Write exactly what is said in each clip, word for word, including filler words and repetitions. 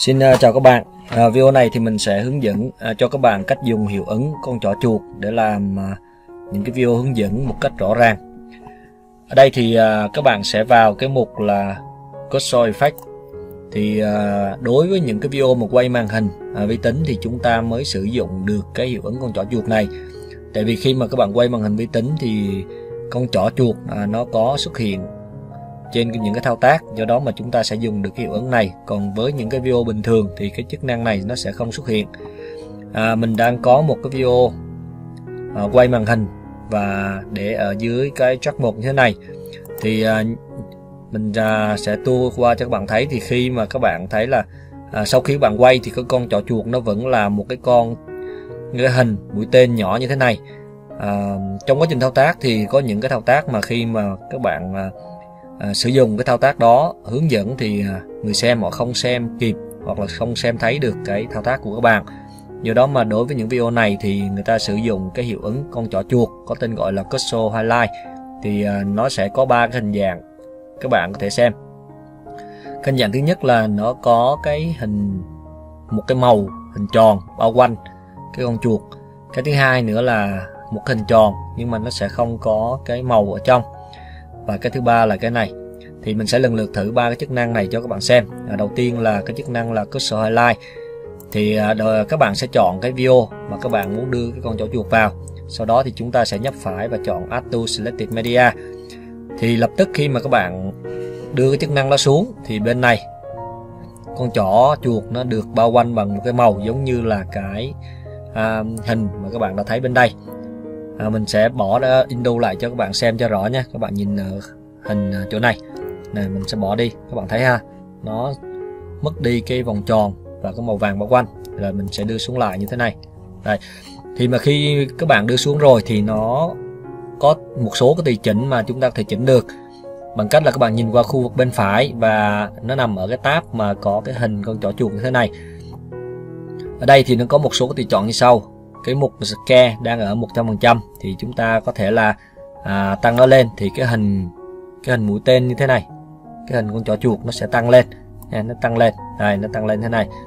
Xin uh, chào các bạn. uh, Video này thì mình sẽ hướng dẫn uh, cho các bạn cách dùng hiệu ứng con chó chuột để làm uh, những cái video hướng dẫn một cách rõ ràng. Ở đây thì uh, các bạn sẽ vào cái mục là Cursor Effect. Thì uh, đối với những cái video mà quay màn hình uh, vi tính thì chúng ta mới sử dụng được cái hiệu ứng con chó chuột này. Tại vì khi mà các bạn quay màn hình vi tính thì con chó chuột uh, nó có xuất hiện trên những cái thao tác, do đó mà chúng ta sẽ dùng được cái hiệu ứng này. Còn với những cái video bình thường thì cái chức năng này nó sẽ không xuất hiện. à, Mình đang có một cái video à, quay màn hình và để ở dưới cái track một như thế này. Thì à, mình à, sẽ tua qua cho các bạn thấy. Thì khi mà các bạn thấy là à, sau khi các bạn quay thì cái con chó chuột nó vẫn là một cái con cái hình mũi tên nhỏ như thế này. à, Trong quá trình thao tác thì có những cái thao tác mà khi mà các bạn à, À, sử dụng cái thao tác đó hướng dẫn thì à, người xem họ không xem kịp hoặc là không xem thấy được cái thao tác của các bạn. Do đó mà đối với những video này thì người ta sử dụng cái hiệu ứng con chó chuột có tên gọi là Cursor Highlight. Thì à, nó sẽ có ba cái hình dạng các bạn có thể xem. Cái hình dạng thứ nhất là nó có cái hình một cái màu hình tròn bao quanh cái con chuột. Cái thứ hai nữa là một hình tròn nhưng mà nó sẽ không có cái màu ở trong. Và cái thứ ba là cái này. Thì mình sẽ lần lượt thử ba cái chức năng này cho các bạn xem. à, Đầu tiên là cái chức năng là Cursor Highlight. Thì à, các bạn sẽ chọn cái video mà các bạn muốn đưa cái con chó chuột vào. Sau đó thì chúng ta sẽ nhấp phải và chọn Add to Selected Media. Thì lập tức khi mà các bạn đưa cái chức năng đó xuống thì bên này con chó chuột nó được bao quanh bằng một cái màu giống như là cái à, hình mà các bạn đã thấy bên đây. À, mình sẽ bỏ ra undo lại cho các bạn xem cho rõ nha. Các bạn nhìn uh, hình uh, chỗ này này, mình sẽ bỏ đi. Các bạn thấy ha, nó mất đi cái vòng tròn và cái màu vàng bao quanh. Rồi mình sẽ đưa xuống lại như thế này. Đây. Thì mà khi các bạn đưa xuống rồi thì nó có một số cái tùy chỉnh mà chúng ta có thể chỉnh được bằng cách là các bạn nhìn qua khu vực bên phải và nó nằm ở cái tab mà có cái hình con chó chuột như thế này. Ở đây thì nó có một số cái tùy chọn như sau. Cái mục Scale đang ở một trăm phần trăm thì chúng ta có thể là à, tăng nó lên thì cái hình cái hình mũi tên như thế này, cái hình con chó chuột nó sẽ tăng lên nha, nó tăng lên đây, nó tăng lên thế này.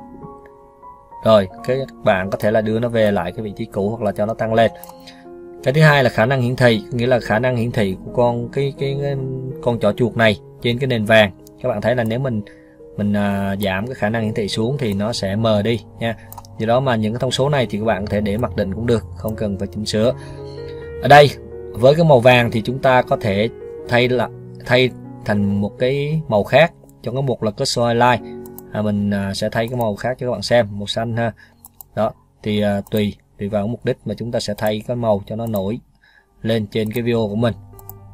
Rồi cái bạn có thể là đưa nó về lại cái vị trí cũ hoặc là cho nó tăng lên. Cái thứ hai là khả năng hiển thị, nghĩa là khả năng hiển thị của con cái cái, cái con chó chuột này trên cái nền vàng. Các bạn thấy là nếu mình mình à, giảm cái khả năng hiển thị xuống thì nó sẽ mờ đi nha. Do đó mà những cái thông số này thì các bạn có thể để mặc định cũng được, không cần phải chỉnh sửa. Ở đây với cái màu vàng thì chúng ta có thể thay là thay thành một cái màu khác. Trong cái mục là Cursor Highlight à, mình à, sẽ thay cái màu khác cho các bạn xem, màu xanh ha. Đó thì à, tùy tùy vào mục đích mà chúng ta sẽ thay cái màu cho nó nổi lên trên cái video của mình.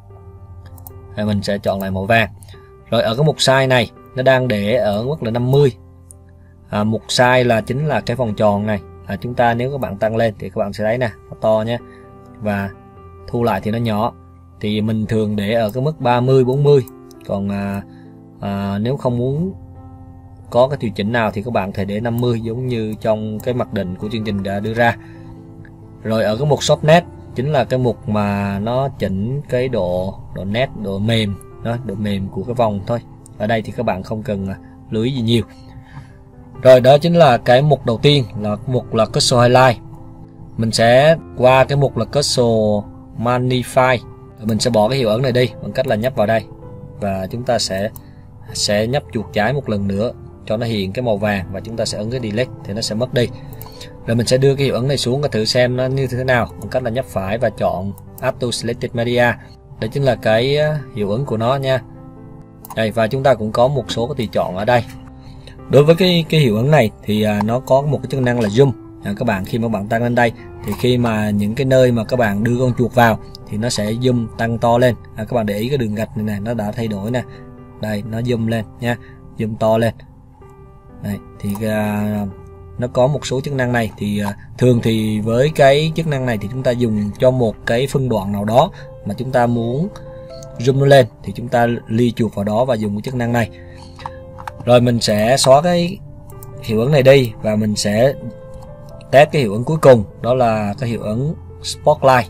à, Mình sẽ chọn lại màu vàng. Rồi ở cái mục size này nó đang để ở mức là năm mươi. À, mục size là chính là cái vòng tròn này. à, Chúng ta nếu các bạn tăng lên thì các bạn sẽ thấy nè, nó to nhé. Và thu lại thì nó nhỏ. Thì mình thường để ở cái mức ba mươi bốn mươi. Còn à, à, nếu không muốn có cái tùy chỉnh nào thì các bạn có thể để năm mươi giống như trong cái mặc định của chương trình đã đưa ra. Rồi ở cái mục Softness chính là cái mục mà nó chỉnh cái độ độ nét, độ mềm đó, độ mềm của cái vòng thôi. Ở đây thì các bạn không cần lưu ý gì nhiều. Rồi đó chính là cái mục đầu tiên là mục là Cursor Highlight. Mình sẽ qua cái mục là Cursor Magnify. Mình sẽ bỏ cái hiệu ứng này đi bằng cách là nhấp vào đây và chúng ta sẽ sẽ nhấp chuột trái một lần nữa cho nó hiện cái màu vàng và chúng ta sẽ ấn cái delete thì nó sẽ mất đi. Rồi mình sẽ đưa cái hiệu ứng này xuống và thử xem nó như thế nào bằng cách là nhấp phải và chọn Add to Selected Media. Đấy chính là cái hiệu ứng của nó nha. Đây, và chúng ta cũng có một số cái tùy chọn ở đây. Đối với cái cái hiệu ứng này thì à, nó có một cái chức năng là zoom. À, các bạn khi mà bạn tăng lên đây thì khi mà những cái nơi mà các bạn đưa con chuột vào thì nó sẽ zoom tăng to lên. À, các bạn để ý cái đường gạch này này nó đã thay đổi nè. Đây nó zoom lên nha, zoom to lên. Đây thì à, nó có một số chức năng này thì à, thường thì với cái chức năng này thì chúng ta dùng cho một cái phân đoạn nào đó mà chúng ta muốn zoom nó lên thì chúng ta ly chuột vào đó và dùng cái chức năng này. Rồi mình sẽ xóa cái hiệu ứng này đi và mình sẽ test cái hiệu ứng cuối cùng, đó là cái hiệu ứng Spotlight.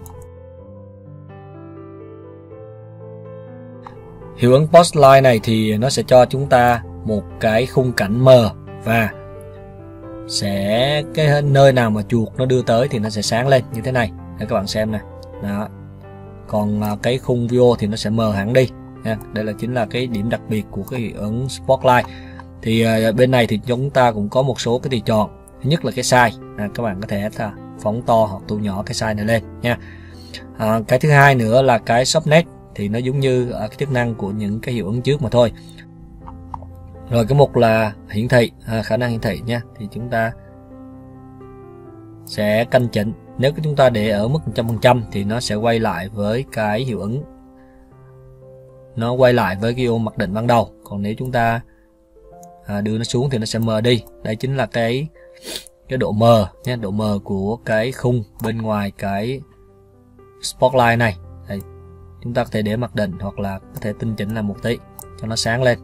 Hiệu ứng Spotlight này thì nó sẽ cho chúng ta một cái khung cảnh mờ và sẽ cái nơi nào mà chuột nó đưa tới thì nó sẽ sáng lên như thế này để các bạn xem nè. Đó. Còn cái khung video thì nó sẽ mờ hẳn đi nha. Đây là chính là cái điểm đặc biệt của cái hiệu ứng Spotlight. Thì uh, bên này thì chúng ta cũng có một số cái tùy chọn. Thứ nhất là cái size, à, các bạn có thể uh, phóng to hoặc thu nhỏ cái size này lên nha. À, cái thứ hai nữa là cái Softnet, thì nó giống như uh, cái chức năng của những cái hiệu ứng trước mà thôi. Rồi cái mục là hiển thị, à, khả năng hiển thị nha, thì chúng ta sẽ canh chỉnh. Nếu chúng ta để ở mức một trăm phần trăm thì nó sẽ quay lại với cái hiệu ứng, nó quay lại với cái ô mặc định ban đầu. Còn nếu chúng ta à, đưa nó xuống thì nó sẽ mờ đi. Đây chính là cái cái độ mờ nha, độ mờ của cái khung bên ngoài cái Spotlight này. Đây, chúng ta có thể để mặc định hoặc là có thể tinh chỉnh lại một tí cho nó sáng lên.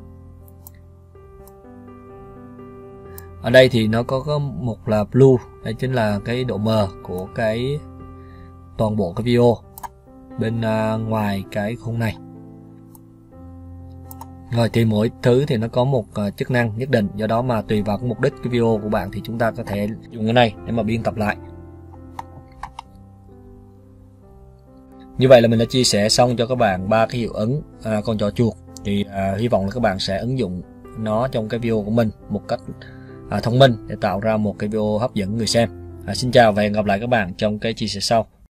Ở đây thì nó có, có một là blue, đây chính là cái độ mờ của cái toàn bộ cái video bên uh, ngoài cái khung này. Rồi thì mỗi thứ thì nó có một uh, chức năng nhất định, do đó mà tùy vào cái mục đích cái video của bạn thì chúng ta có thể dùng cái này để mà biên tập lại. Như vậy là mình đã chia sẻ xong cho các bạn ba cái hiệu ứng uh, con chó chuột. Thì uh, hy vọng là các bạn sẽ ứng dụng nó trong cái video của mình một cách À, thông minh để tạo ra một cái video hấp dẫn người xem. À, xin chào và hẹn gặp lại các bạn trong cái chia sẻ sau.